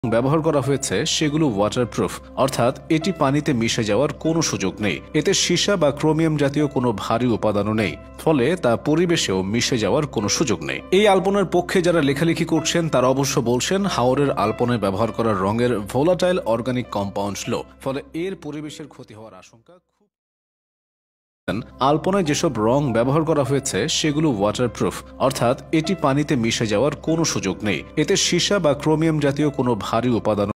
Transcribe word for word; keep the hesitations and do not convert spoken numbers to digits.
ব্যবহার করা হয়েছে সেগুলো ওয়াটারপ্রুফ, অর্থাৎ এটি পানিতে মিশে যাওয়ার কোনো সুযোগ নেই। এতে সীসা বা ক্রোমিয়াম জাতীয় কোনো ভারী উপাদানও নেই, ফলে তা পরিবেশেও মিশে যাওয়ার কোনো সুযোগ নেই। এই আলপনার পক্ষে যারা লেখালেখি করছেন তারা অবশ্য বলছেন হাওরের আলপনায় ব্যবহার করা রঙের ভোলাটাইল অর্গানিক কম্পাউন্ড লো, ফলে এর পরিবেশের ক্ষতি হওয়ার আশঙ্কা খুব। আলপনায় যেসব রং ব্যবহার করা হয়েছে সেগুলো ওয়াটারপ্রুফ, অর্থাৎ এটি পানিতে মিশে যাওয়ার কোনো সুযোগ নেই। এতে সীসা বা ক্রোমিয়াম জাতীয় কোনো ভারী উপাদান